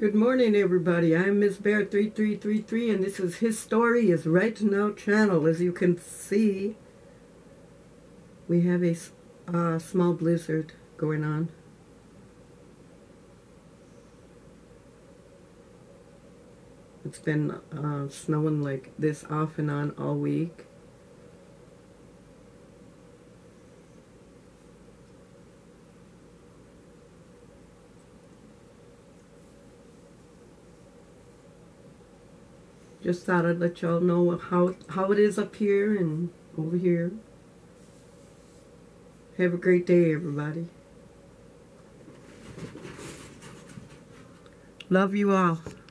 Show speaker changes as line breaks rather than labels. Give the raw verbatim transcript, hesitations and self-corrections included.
Good morning, everybody. I'm Miss Bear three three three three, and this is His Story is Right Now channel. As you can see, we have a uh, small blizzard going on. It's been uh, snowing like this off and on all week. Just thought I'd let y'all know how, how it is up here and over here. Have a great day, everybody. Love you all.